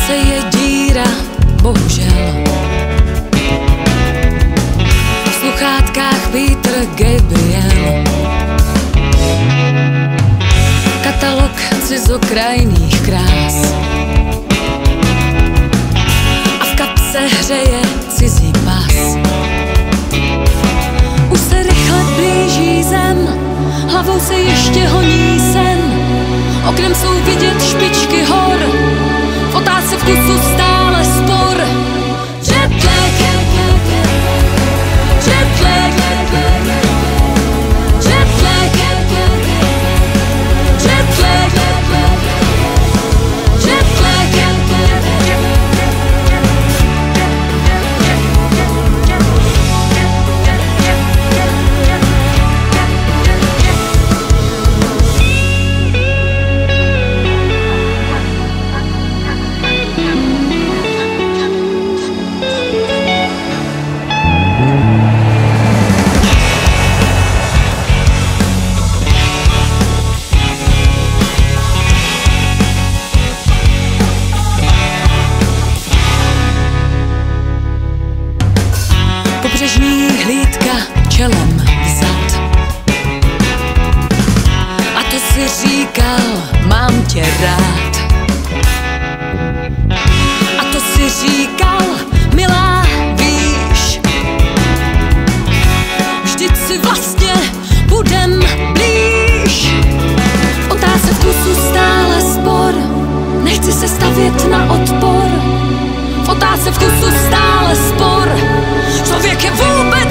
srdce je díra, bohužel. V sluchátkách Peter Gabriel. Katalog cizokrajných krás. A v kapse hřeje cizí pas. Už se rychle blíží zem, hlavou se ještě honí sen. Oknem jsou vidět špičky hor, v otázce vkusu stále spor. Jetlag, jetlag, jetlag, jetlag, pobřežní hlídka čelem vzad. A to si říkal, mám tě rád. A to si říkal, milá, víš, vždyť si vlastně budem blíž. V otázce vkusu stále spor, nechci se stavět na odpor. V otázce vkusu stále spor, člověk je vůbec